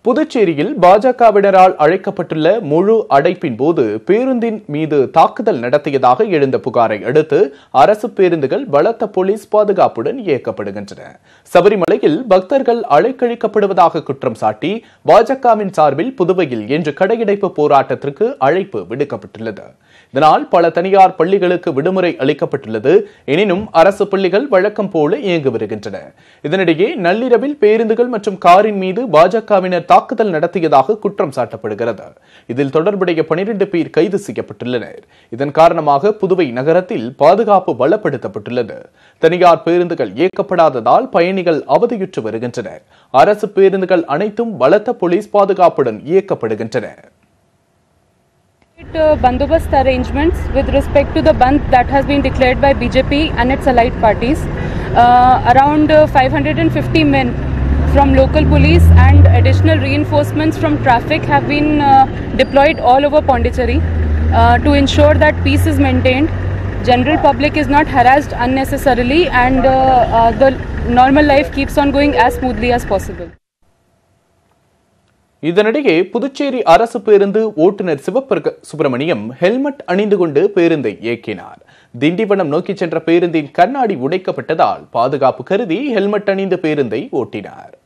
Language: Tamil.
புதுச்சேரியில் பாஜகவினரால் அழைக்கப்பட்டுள்ள முழு அடைப்பின் போது பேருந்தின் மீது தாக்குதல் நடத்தியதாக எழுந்த புகாரை அடுத்து அரசு பேருந்துகள் பலத்த போலீஸ் பாதுகாப்புடன் இயக்கப்படுகின்றன. சபரிமலையில் பக்தர்கள் அலைக்கழிக்கப்படுவதாக குற்றம் சாட்டி பாஜகவின் சார்பில் புதுவையில் இன்று கடையடைப்பு போராட்டத்திற்கு அழைப்பு விடுக்கப்பட்டுள்ளது. இதனால் பல தனியார் பள்ளிகளுக்கு விடுமுறை அளிக்கப்பட்டுள்ளது. எனினும் அரசு பள்ளிகள் வழக்கம் போல இயங்கி வருகின்றன. இதனிடையே நள்ளிரவில் பேருந்துகள் மற்றும் காரின் மீது பாஜகவினர் தாக்குதல் நடத்தியதாக குற்றம் சாட்டப்படுகிறது. இதில் தொடர்புடைய 12 பேர் கைது செய்யப்பட்டுள்ளனர். இதன் காரணமாக புதுவை நகரத்தில் பாதுகாப்பு பலப்படுத்தப்பட்டுள்ளது. தனியார் பேருந்துகள் இயக்கப்படாததால் பயணிகள் அவதியுற்று வருகின்றனர். அரசு பேருந்துகள் அனைத்தும் பலத்த போலீஸ் பாதுகாப்புடன் இயக்கப்படுகின்றன. Bandobast arrangements with respect to the Bandh that has been declared by BJP and its allied parties. Around 550 men from local police and additional reinforcements from traffic have been deployed all over Pondicherry to ensure that peace is maintained, general public is not harassed unnecessarily, and the normal life keeps on going as smoothly as possible. இதனிடையே புதுச்சேரி அரசு பேருந்து ஓட்டுநர் சிவசுப்பிரமணியம் ஹெல்மெட் அணிந்து கொண்டு பேருந்தை இயக்கினார். திண்டிவனம் நோக்கி சென்ற பேருந்தின் கண்ணாடி உடைக்கப்பட்டதால் பாதுகாப்பு கருதி ஹெல்மெட் அணிந்து பேருந்தை ஓட்டினார்.